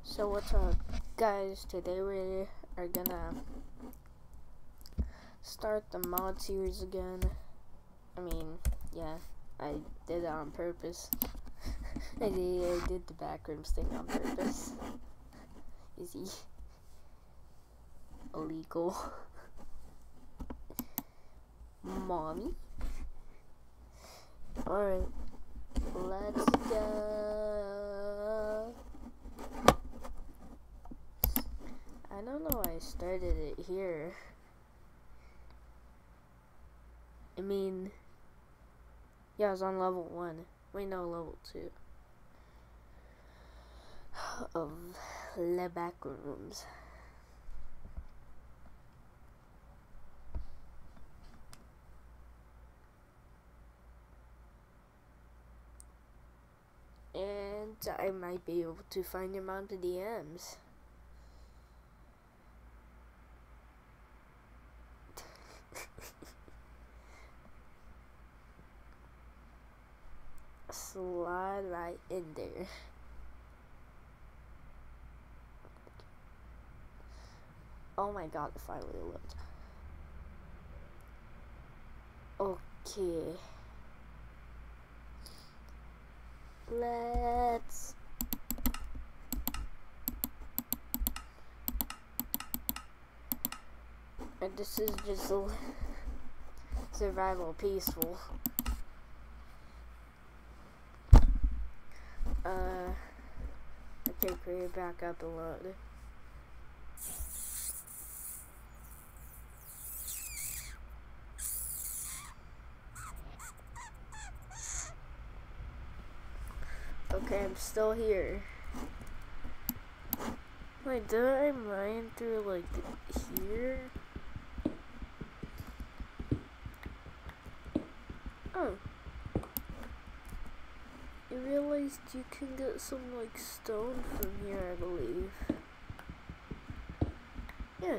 So what's up, guys? Today we are gonna start the mod series again. I mean, yeah, I did it on purpose. I did the backrooms thing on purpose. Is he illegal? Mommy? Alright, let's go. I don't know why I started it here. I mean, yeah, I was on level 1. Wait, no, level 2. Of the back rooms. And I might be able to find him on the DMs. Slide right in there. Oh my god, it finally looked. Okay. Let's and this is just a survival peaceful. Okay, create back up and load. Okay, I'm still here. Wait, did I mine through like here? Oh. I realized you can get some like stone from here, I believe. Yeah.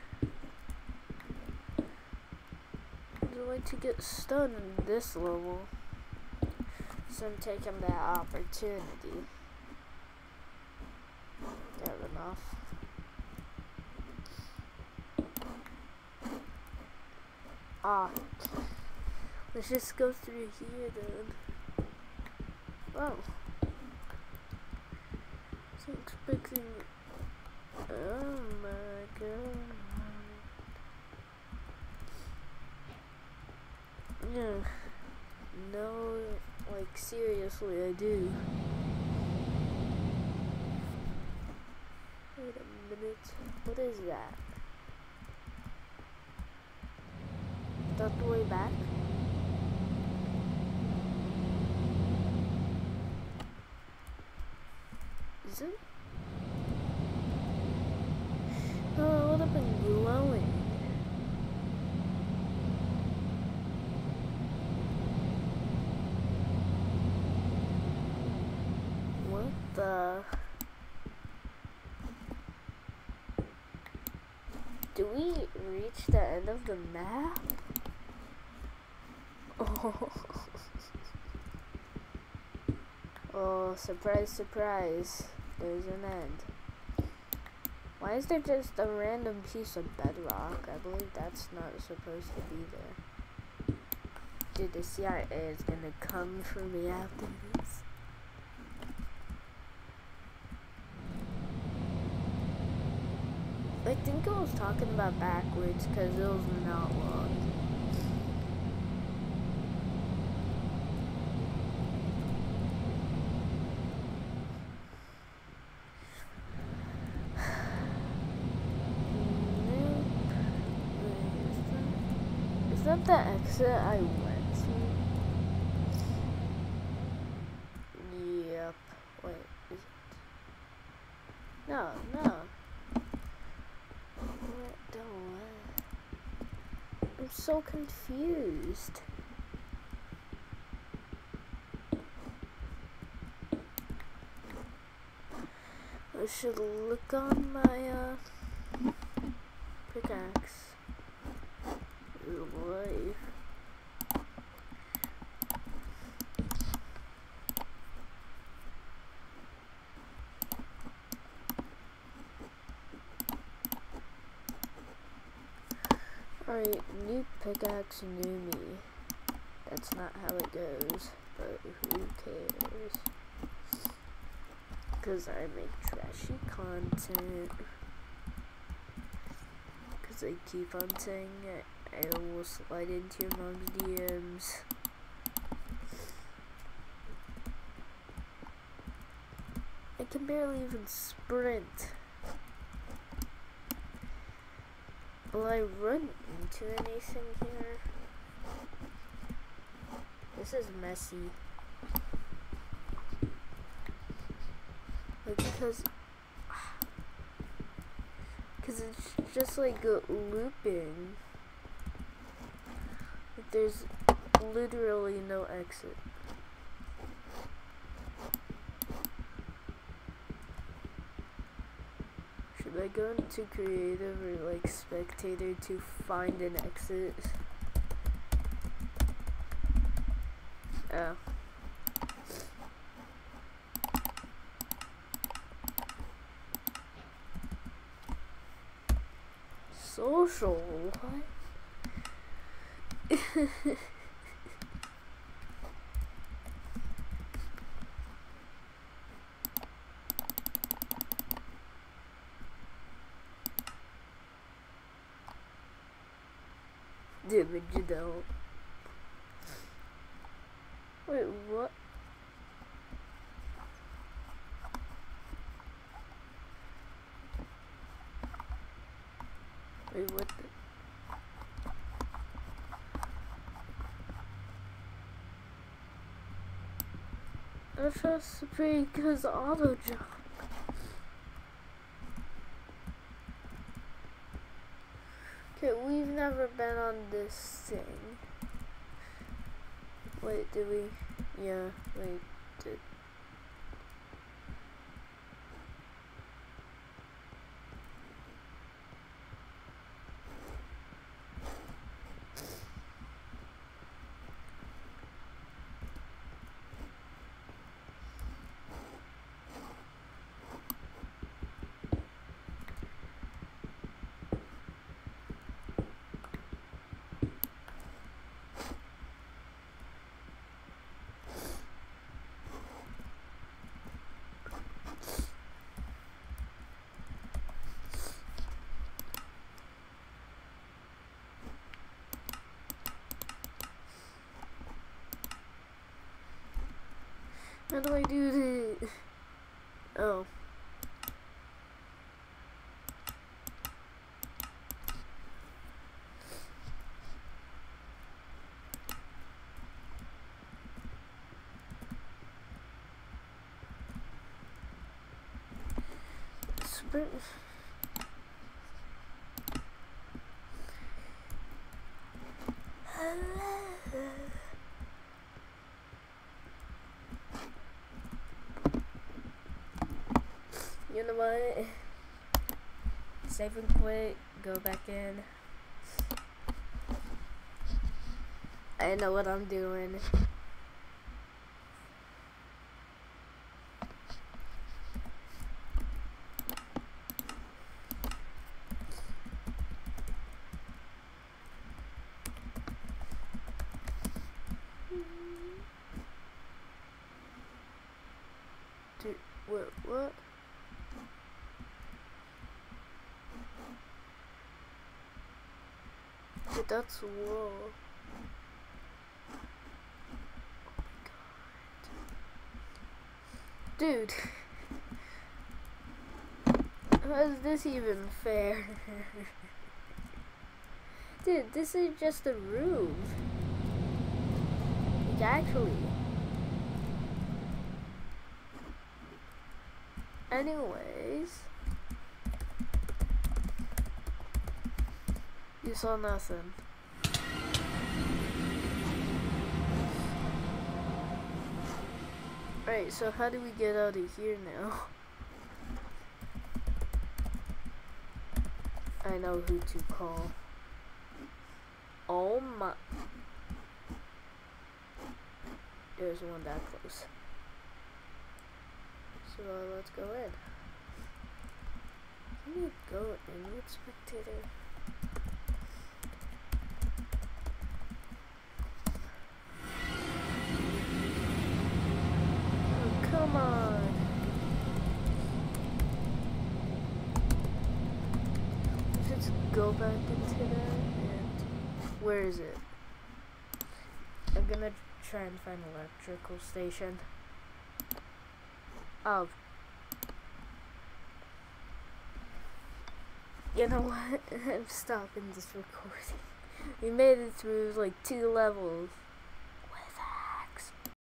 I'm going to get stone in this level. So I'm taking that opportunity. Fair enough. Let's just go through here then. Wow. Wasn't expecting. Oh my god. Yeah. No, like seriously, I do. Wait a minute. What is that? Is that the way back? Is it? Oh, it would have been glowing. What the? Do we reach the end of the map? Oh. Oh, surprise, surprise. There's an end. Why is there just a random piece of bedrock? I believe that's not supposed to be there. Dude, the CIA is gonna come for me after this. I think I was talking about backwards because it was not long. Is that the exit I went to? Yep. Wait, is it? No. What the what? I'm so confused. I should look on my pickaxe. Life. Alright, new pickaxe, new me. That's not how it goes, but who cares? Because I make trashy content. Because I keep on saying I will slide into your mom's DMs. I can barely even sprint. Will I run into anything here? This is messy. Like, because it's just like looping. Like, there's literally no exit. Should I go into creative or like spectator to find an exit? Oh. Social, what? Dude, but you don't. Wait, what? Wait, what the? I trust pretty because auto jump. Okay, we've never been on this thing. Wait, did we? Yeah, wait, did. How do I do this? Oh. Sprint. You know what? Save and quit, go back in. I know what I'm doing. Dude, what? Dude, that's whoa. Dude, how is this even fair? Dude, this is just a roof. Like, actually. Anyways. You saw nothing. Right, so how do we get out of here now? I know who to call. Oh my. There's one that close. So let's go in. Can you go in with spectator? Come on. Let's go back into that. And where is it? I'm gonna try and find an electrical station. Oh. You know what? I'm stopping this recording. We made it through like 2 levels.